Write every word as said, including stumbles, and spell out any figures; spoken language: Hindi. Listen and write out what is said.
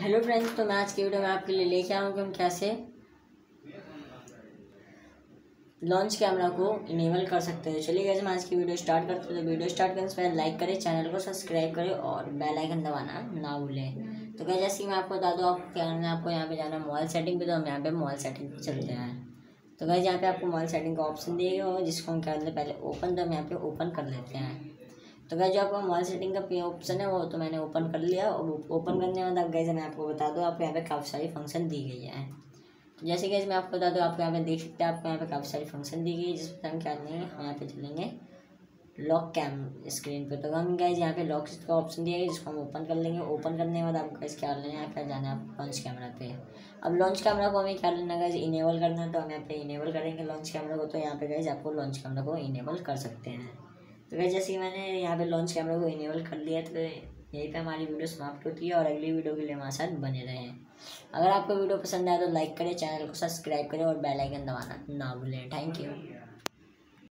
हेलो फ्रेंड्स, तो मैं आज की वीडियो में आपके लिए लेके आऊँ कि हम कैसे लॉन्च कैमरा को इनेबल कर सकते हैं। चलिए गाइस, हम आज की वीडियो स्टार्ट करते हैं। तो वीडियो स्टार्ट करने से पहले लाइक करें, चैनल को सब्सक्राइब करें और बेल आइकन दबाना ना भूलें। तो गाइस, जैसे कि मैं आपको बता दूँ, आपको क्या करना है, आपको यहाँ पे जाना है मोबाइल सेटिंग पे। तो हम यहाँ पे मोबाइल सेटिंग पे चलते हैं। तो गाइस, यहाँ पे आपको मोबाइल सेटिंग का ऑप्शन दिएगा और जिसको हम क्या करते हैं पहले ओपन, तो हम यहाँ पे ओपन कर लेते हैं। तो गाइस, जो आपका मोबाइल सेटिंग का ऑप्शन है वो तो मैंने ओपन कर लिया। और ओपन करने के बाद गाइस मैं आपको बता दूँ, आपको यहाँ पे काफ़ी सारी फंक्शन दी गई है। तो जैसे गाइस मैं आपको बता दूँ, आपको यहाँ पे देख सकते हैं, आपको यहाँ पे काफ़ी सारी फंक्शन दी गई है, जिसमें हम क्या करेंगे, हम यहाँ पे चलेंगे लॉक कैम स्क्रीन पे। तो हम गाइस यहाँ पे लॉक का ऑप्शन दिया है, जिसको हम ओपन कर लेंगे। ओपन करने के बाद आपको गाइस क्या लेना है, फिर जाना है आपको लॉन्च कैमरा पे। अब लॉन्च कैमरा को हमें क्या लेना है गाइस, इनेबल करना है। तो हम यहाँ पे इनेबल करेंगे लॉन्च कैमरा को। तो यहाँ पे गाइस आपको लॉन्च कैमरा को इनेबल कर सकते हैं। तो गाइस, जैसे कि मैंने यहाँ पे लॉन्च कैमरा को इनेबल कर लिया, तो यहीं पे हमारी वीडियो समाप्त होती है। और अगली वीडियो के लिए हमारे साथ बने रहें। अगर आपको वीडियो पसंद आए तो लाइक करें, चैनल को सब्सक्राइब करें और बेल आइकन दबाना ना भूलें। Thank you.